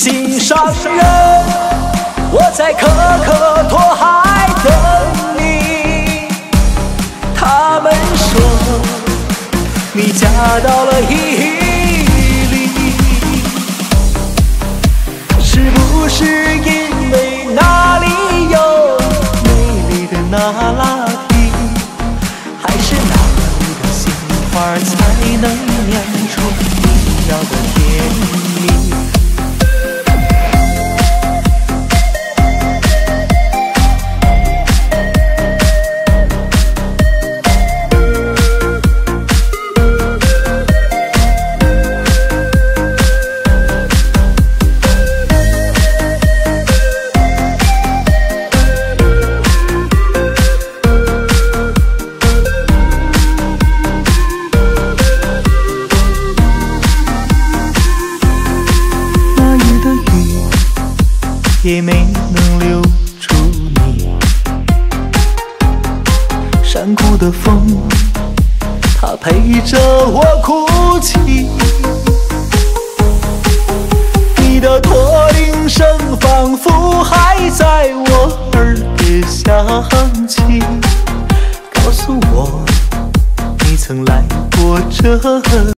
心上人，我在可可托海等你。他们说你嫁到了伊犁，是不是因为那里有美丽的那拉提，还是那里的鲜花才能酿出你要的甜蜜？也没能留住你，山谷的风，它陪着我哭泣。你的驼铃声仿佛还在我耳边响起，告诉我你曾来过这里。